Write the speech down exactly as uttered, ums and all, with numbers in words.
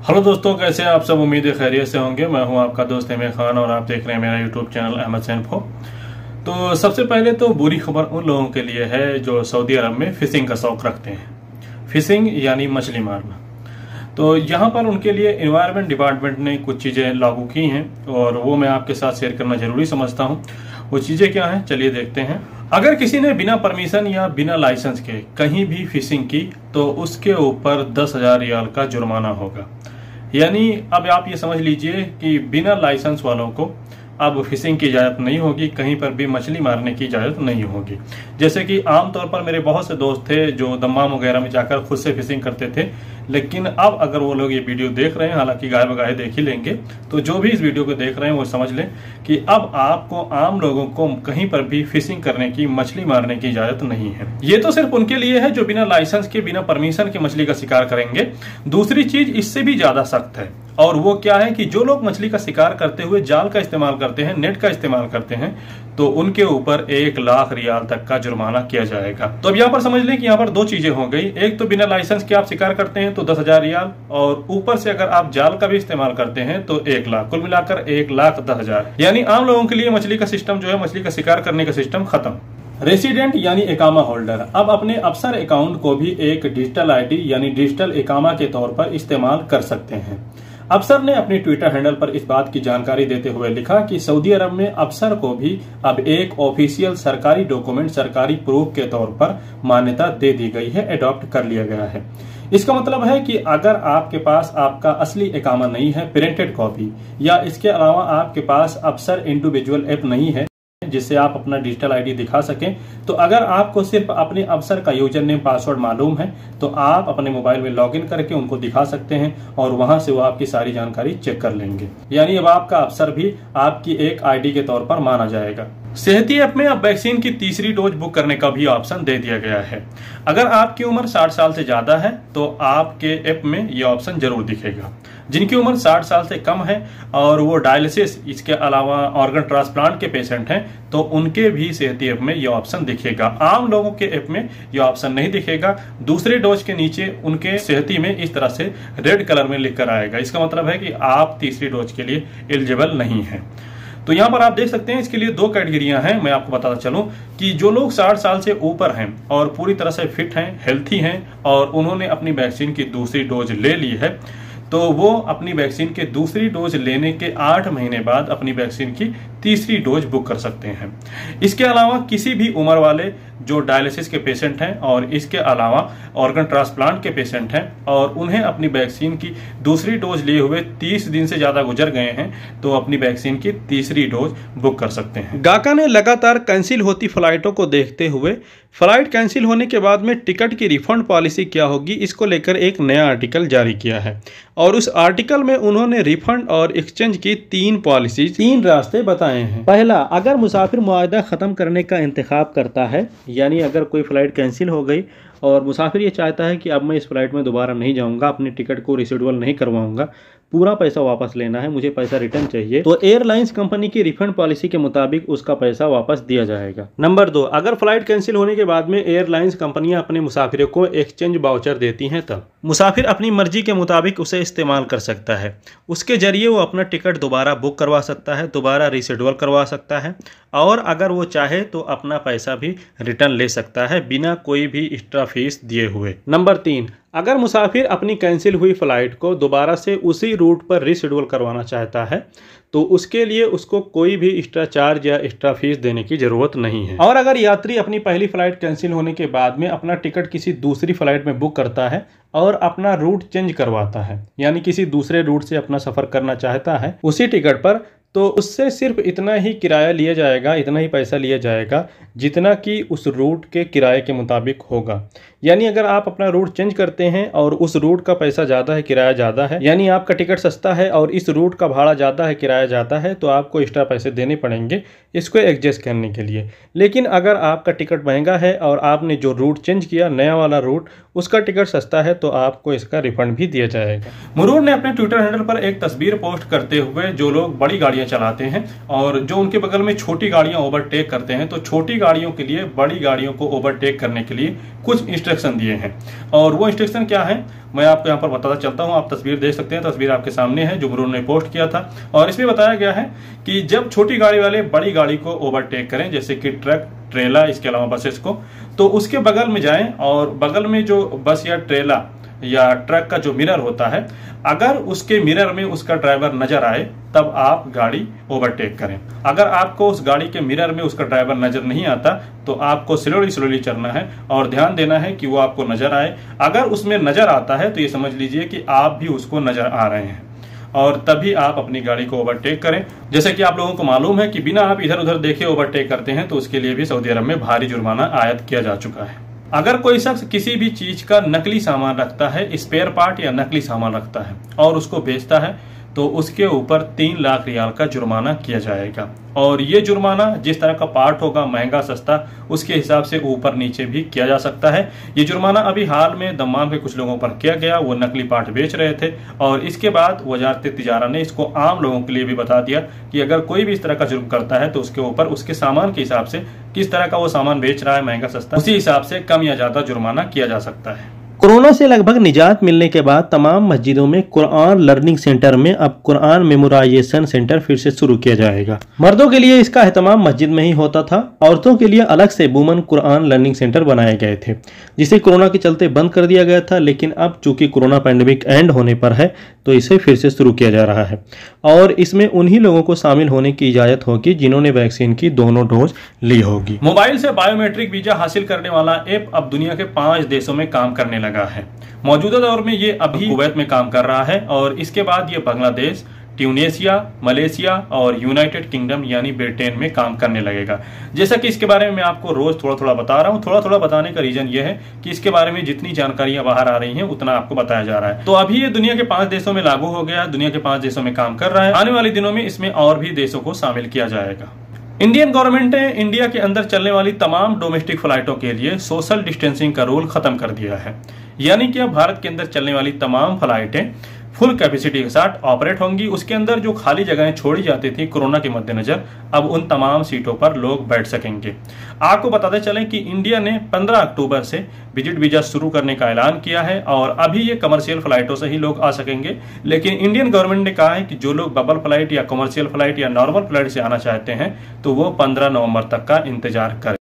Hello दोस्तों, कैसे हैं आप सब। उम्मीद है खैरियत से होंगे। मैं हूं आपका दोस्त अहमद खान और आप देख रहे हैं मेरा यूट्यूब चैनल अहमद इन्फो। तो सबसे पहले तो बुरी खबर उन लोगों के लिए है जो सऊदी अरब में फिशिंग का शौक रखते हैं। फिशिंग यानी मछली मारना। तो यहाँ पर उनके लिए एनवायरनमेंट डिपार्टमेंट ने कुछ चीज़ें लागू की हैं और वो मैं आपके साथ शेयर करना जरूरी समझता हूँ। वो चीज़ें क्या हैं, चलिए देखते हैं। अगर किसी ने बिना परमिशन या बिना लाइसेंस के कहीं भी फिशिंग की तो उसके ऊपर दस हजार रियाल का जुर्माना होगा। यानी अब आप ये समझ लीजिए कि बिना लाइसेंस वालों को अब फिशिंग की इजाजत नहीं होगी, कहीं पर भी मछली मारने की इजाजत नहीं होगी। जैसे कि आमतौर पर मेरे बहुत से दोस्त थे जो दम्माम वगैरह में जाकर खुद से फिशिंग करते थे, लेकिन अब अगर वो लोग ये वीडियो देख रहे हैं, हालांकि गाय बगाए देख ही लेंगे, तो जो भी इस वीडियो को देख रहे हैं वो समझ लें कि अब आपको आम लोगों को कहीं पर भी फिशिंग करने की, मछली मारने की इजाजत नहीं है। ये तो सिर्फ उनके लिए है जो बिना लाइसेंस के, बिना परमिशन के मछली का शिकार करेंगे। दूसरी चीज इससे भी ज्यादा सख्त है और वो क्या है कि जो लोग मछली का शिकार करते हुए जाल का इस्तेमाल करते हैं, नेट का इस्तेमाल करते हैं, तो उनके ऊपर एक लाख रियाल तक का जुर्माना किया जाएगा। तो अब यहाँ पर समझ लें कि यहाँ पर दो चीजें हो गई। एक तो बिना लाइसेंस के आप शिकार करते हैं तो दस हजार रियाल, और ऊपर से अगर आप जाल का भी इस्तेमाल करते हैं तो एक लाख, कुल मिलाकर एक लाख दस हजार। यानी आम लोगों के लिए मछली का सिस्टम जो है, मछली का शिकार करने का सिस्टम खत्म। रेसिडेंट यानी एकामा होल्डर अब अपने अफसर अकाउंट को भी एक डिजिटल आईडी यानी डिजिटल एकामा के तौर पर इस्तेमाल कर सकते हैं। अफसर ने अपने ट्विटर हैंडल पर इस बात की जानकारी देते हुए लिखा कि सऊदी अरब में अफसर को भी अब एक ऑफिशियल सरकारी डॉक्यूमेंट, सरकारी प्रूफ के तौर पर मान्यता दे दी गई है, अडॉप्ट कर लिया गया है। इसका मतलब है कि अगर आपके पास आपका असली इकामा नहीं है, प्रिंटेड कॉपी, या इसके अलावा आपके पास अफसर इंडिविजुअल ऐप नहीं है जिससे आप अपना डिजिटल आईडी दिखा सकें, तो अगर आपको सिर्फ अपने अफसर का यूजर नेम पासवर्ड मालूम है तो आप अपने मोबाइल में लॉगिन करके उनको दिखा सकते हैं और वहां से वो आपकी सारी जानकारी चेक कर लेंगे। यानी अब आपका अफसर भी आपकी एक आईडी के तौर पर माना जाएगा। सेहती ऐप में अब वैक्सीन की तीसरी डोज बुक करने का भी ऑप्शन दे दिया गया है। अगर आपकी उम्र साठ साल से ज्यादा है तो आपके ऐप में यह ऑप्शन जरूर दिखेगा। जिनकी उम्र साठ साल से कम है और वो डायलिसिस, इसके अलावा ऑर्गन ट्रांसप्लांट के पेशेंट हैं, तो उनके भी सेहती ऐप में यह ऑप्शन दिखेगा। आम लोगों के ऐप में यह ऑप्शन नहीं दिखेगा। दूसरे डोज के नीचे उनके सेहती में इस तरह से रेड कलर में लिख कर आएगा। इसका मतलब है कि आप तीसरी डोज के लिए एलिजिबल नहीं है। तो यहाँ पर आप देख सकते हैं इसके लिए दो कैटेगरियां हैं। मैं आपको बताता चलूं कि जो लोग साठ साल से ऊपर हैं और पूरी तरह से फिट हैं, हेल्थी हैं और उन्होंने अपनी वैक्सीन की दूसरी डोज ले ली है, तो वो अपनी वैक्सीन के दूसरी डोज लेने के आठ महीने बाद अपनी वैक्सीन की तीसरी डोज बुक कर सकते हैं। इसके अलावा किसी भी उम्र वाले जो डायलिसिस के पेशेंट हैं और इसके अलावा ऑर्गन ट्रांसप्लांट के पेशेंट हैं और उन्हें अपनी वैक्सीन की दूसरी डोज लिए हुए तीस दिन से ज्यादा गुजर गए हैं, तो अपनी वैक्सीन की तीसरी डोज बुक कर सकते हैं। गाका ने लगातार कैंसिल होती फ्लाइटों को देखते हुए फ्लाइट कैंसिल होने के बाद में टिकट की रिफंड पॉलिसी क्या होगी, इसको लेकर एक नया आर्टिकल जारी किया है और उस आर्टिकल में उन्होंने रिफंड और एक्सचेंज की तीन पॉलिसी, तीन रास्ते बताए हैं। पहला, अगर मुसाफिर मुआहदा खत्म करने का इंतखाब करता है, यानी अगर कोई फ्लाइट कैंसिल हो गई और मुसाफिर ये चाहता है कि अब मैं इस फ्लाइट में दोबारा नहीं जाऊंगा, अपनी टिकट को रिशेड्यूल नहीं करवाऊंगा, पूरा पैसा वापस लेना है, मुझे पैसा रिटर्न चाहिए, तो एयरलाइंस कंपनी की रिफंड पॉलिसी के मुताबिक उसका पैसा वापस दिया जाएगा। नंबर दो, अगर फ्लाइट कैंसिल होने के बाद में एयरलाइंस कंपनियां अपने मुसाफिरों को एक्सचेंज वाउचर देती हैं, तब मुसाफिर अपनी मर्जी के मुताबिक उसे इस्तेमाल कर सकता है। उसके जरिए वो अपना टिकट दोबारा बुक करवा सकता है, दोबारा रिशेड्यूल करवा सकता है और अगर वो चाहे तो अपना पैसा भी रिटर्न ले सकता है बिना कोई भी एक्स्ट्रा फीस दिए हुए। नंबर तीन, अगर मुसाफिर अपनी कैंसिल हुई फ्लाइट को दोबारा से उसी रूट पर रिशेड्यूल करवाना चाहता है तो उसके लिए उसको कोई भी एक्स्ट्रा चार्ज या एक्स्ट्रा फीस देने की जरूरत नहीं है। और अगर यात्री अपनी पहली फ्लाइट कैंसिल होने के बाद में अपना टिकट किसी दूसरी फ्लाइट में बुक करता है और अपना रूट चेंज करवाता है, यानी किसी दूसरे रूट से अपना सफर करना चाहता है उसी टिकट पर, तो उससे सिर्फ इतना ही किराया लिया जाएगा, इतना ही पैसा लिया जाएगा जितना कि उस रूट के किराए के मुताबिक होगा। यानी अगर आप अपना रूट चेंज करते हैं और उस रूट का पैसा ज़्यादा है, किराया ज़्यादा है, यानी आपका टिकट सस्ता है और इस रूट का भाड़ा ज़्यादा है, किराया ज़्यादा है, तो आपको एक्स्ट्रा पैसे देने पड़ेंगे इसको एडजस्ट करने के लिए। लेकिन अगर आपका टिकट महंगा है और आपने जो रूट चेंज किया, नया वाला रूट, उसका टिकट सस्ता है, तो आपको इसका रिफंड भी दिया जाएगा। मुरूर ने अपने ट्विटर हैंडल पर एक तस्वीर पोस्ट करते हुए जो लोग बड़ी गाड़ियां चलाते हैं और जो उनके बगल में छोटी गाड़ियां ओवरटेक करते हैं, तो छोटी गाड़ियों के लिए बड़ी गाड़ियों को ओवरटेक करने के लिए कुछ इंस्ट्रक्शन दिए हैं। और वो इंस्ट्रक्शन क्या है मैं आपको यहाँ पर बताता चलता हूँ। आप तस्वीर देख सकते हैं, तस्वीर आपके सामने है जो उन्होंने पोस्ट किया था। और इसमें बताया गया है कि जब छोटी गाड़ी वाले बड़ी गाड़ी को ओवरटेक करें, जैसे कि ट्रक, ट्रेला, इसके अलावा बसेस को, तो उसके बगल में जाएं और बगल में जो बस या ट्रेला या ट्रक का जो मिरर होता है, अगर उसके मिरर में उसका ड्राइवर नजर आए तब आप गाड़ी ओवरटेक करें। अगर आपको उस गाड़ी के मिरर में उसका ड्राइवर नजर नहीं आता तो आपको स्लोली स्लोली चलना है और ध्यान देना है कि वो आपको नजर आए। अगर उसमें नजर आता है तो ये समझ लीजिए कि आप भी उसको नजर आ रहे हैं और तभी आप अपनी गाड़ी को ओवरटेक करें। जैसे कि आप लोगों को मालूम है कि बिना आप इधर उधर देखे ओवरटेक करते हैं तो उसके लिए भी सऊदी अरब में भारी जुर्माना आयद किया जा चुका है। अगर कोई शख्स किसी भी चीज का नकली सामान रखता है, स्पेयर पार्ट या नकली सामान रखता है और उसको बेचता है तो उसके ऊपर तीन लाख रियाल का जुर्माना किया जाएगा। और ये जुर्माना जिस तरह का पार्ट होगा, महंगा सस्ता, उसके हिसाब से ऊपर नीचे भी किया जा सकता है। ये जुर्माना अभी हाल में दम्माम के कुछ लोगों पर किया गया, वो नकली पार्ट बेच रहे थे और इसके बाद वजारत तिजारा ने इसको आम लोगों के लिए भी बता दिया कि अगर कोई भी इस तरह का जुर्म करता है तो उसके ऊपर उसके सामान के हिसाब से, किस तरह का वो सामान बेच रहा है, महंगा सस्ता, उसी हिसाब से कम या ज्यादा जुर्माना किया जा सकता है। कोरोना से लगभग निजात मिलने के बाद तमाम मस्जिदों में कुरान लर्निंग सेंटर में अब कुरान मेमोराइजेशन सेंटर फिर से शुरू किया जाएगा। मर्दों के लिए इसका एहतमाम मस्जिद में ही होता था, औरतों के लिए अलग से वुमन कुरान लर्निंग सेंटर बनाए गए थे, जिसे कोरोना के चलते बंद कर दिया गया था। लेकिन अब चूंकि कोरोना पैंडेमिक एंड होने पर है तो इसे फिर से शुरू किया जा रहा है और इसमें उन्हीं लोगों को शामिल होने की इजाजत होगी जिन्होंने वैक्सीन की दोनों डोज ली होगी। मोबाइल से बायोमेट्रिक वीजा हासिल करने वाला ऐप अब दुनिया के पांच देशों में काम करने लगा है। मौजूदा दौर में ये अभी कुवैत में काम कर रहा है और इसके बाद ये बांग्लादेश, ट्यूनेशिया, मलेशिया और यूनाइटेड किंगडम यानी ब्रिटेन में काम करने लगेगा। जैसा कि इसके बारे में मैं आपको रोज थोड़ा थोड़ा बता रहा हूँ। थोड़ा थोड़ा बताने का रीजन ये है कि इसके बारे में जितनी जानकारियां बाहर आ रही हैं उतना आपको बताया जा रहा है। तो अभी ये दुनिया के पांच देशों में लागू हो गया है, दुनिया के पांच देशों में काम कर रहा है। आने वाले दिनों में इसमें और भी देशों को शामिल किया जाएगा। इंडियन गवर्नमेंट ने इंडिया के अंदर चलने वाली तमाम डोमेस्टिक फ्लाइटों के लिए सोशल डिस्टेंसिंग का रूल खत्म कर दिया है, यानी कि अब भारत के अंदर चलने वाली तमाम फ्लाइटें फुल कैपेसिटी के साथ ऑपरेट होंगी। उसके अंदर जो खाली जगहें छोड़ी जाती थी कोरोना के मद्देनजर, अब उन तमाम सीटों पर लोग बैठ सकेंगे। आपको बताते चलें कि इंडिया ने पंद्रह अक्टूबर से विजिट वीजा शुरू करने का ऐलान किया है और अभी ये कमर्शियल फ्लाइटों से ही लोग आ सकेंगे। लेकिन इंडियन गवर्नमेंट ने कहा है कि जो लोग बबल फ्लाइट या कमर्शियल फ्लाइट या नॉर्मल फ्लाइट से आना चाहते हैं तो वो पंद्रह नवंबर तक का इंतजार करें।